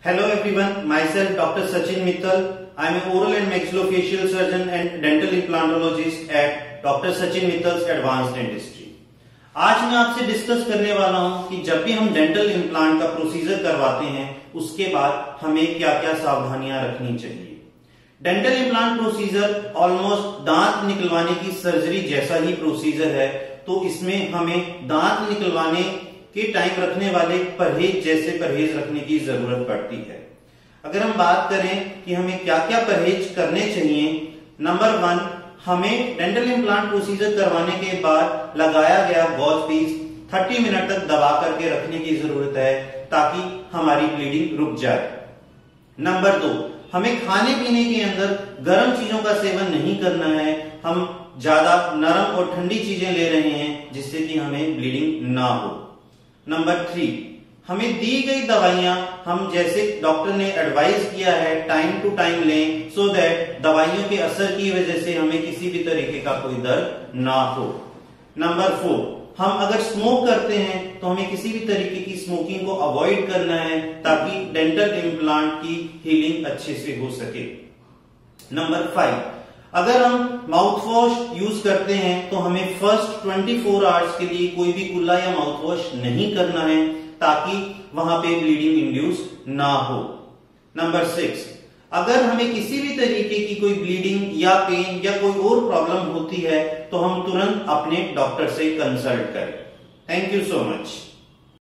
Hello everyone, myself Dr Sachin Mittal. I am an oral and maxillofacial surgeon and dental implantologist at Dr Sachin Mittal's Advanced Dentistry. आज मैं आपसे discuss करने वाला हूं कि जब भी हम डेंटल इम्प्लांट का प्रोसीजर करवाते हैं उसके बाद हमें क्या क्या सावधानियां रखनी चाहिए। डेंटल इम्प्लांट प्रोसीजर ऑलमोस्ट दांत निकलवाने की सर्जरी जैसा ही प्रोसीजर है, तो इसमें हमें दांत निकलवाने के टाइम रखने वाले परहेज जैसे परहेज रखने की जरूरत पड़ती है। अगर हम बात करें कि हमें क्या क्या परहेज करने चाहिए, नंबर 1, हमें डेंटल इम्प्लांट प्रोसीजर करवाने के बाद लगाया गया गॉज पीस 30 मिनट तक दबा करके रखने की जरूरत है ताकि हमारी ब्लीडिंग रुक जाए। नंबर 2, हमें खाने पीने के अंदर गर्म चीजों का सेवन नहीं करना है। हम ज्यादा नरम और ठंडी चीजें ले रहे हैं जिससे कि हमें ब्लीडिंग ना हो। नंबर 3, हमें दी गई दवाइयां हम जैसे डॉक्टर ने एडवाइस किया है टाइम टू टाइम लें, सो दैट दवाइयों के असर की वजह से हमें किसी भी तरीके का कोई दर्द ना हो। नंबर 4, हम अगर स्मोक करते हैं तो हमें किसी भी तरीके की स्मोकिंग को अवॉइड करना है ताकि डेंटल इम्प्लांट की हीलिंग अच्छे से हो सके। नंबर 5, अगर हम माउथ वॉश यूज करते हैं तो हमें फर्स्ट 24 आवर्स के लिए कोई भी कुल्ला या माउथ वॉश नहीं करना है ताकि वहां पे ब्लीडिंग इंड्यूस ना हो। नंबर 6, अगर हमें किसी भी तरीके की कोई ब्लीडिंग या पेन या कोई और प्रॉब्लम होती है तो हम तुरंत अपने डॉक्टर से कंसल्ट करें। Thank you so much.